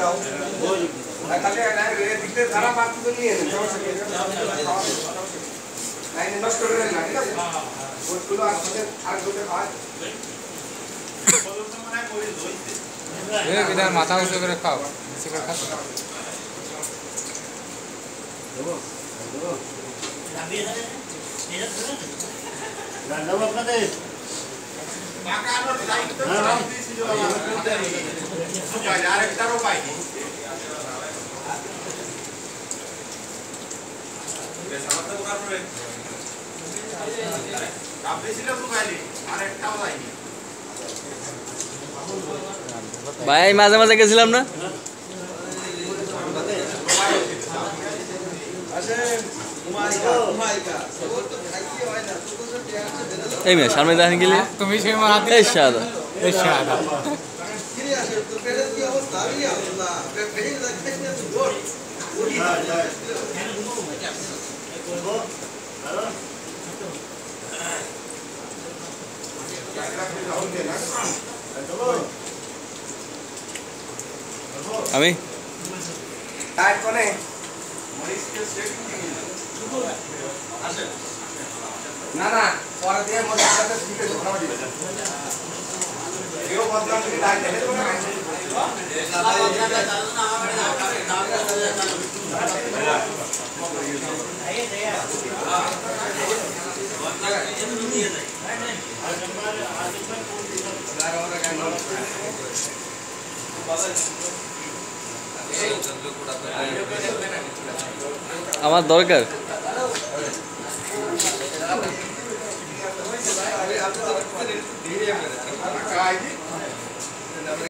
মাথা উঁচু করে খাও, উঁচু করে খাও। আপনাদের ভাই মাঝে মাঝে গেছিলাম না, এই মেয়ে সামনে দেখেন গেলে তুমি এই সাদা আমি না না পরে দিয়ে মধ্যে আমার দরকার Kaji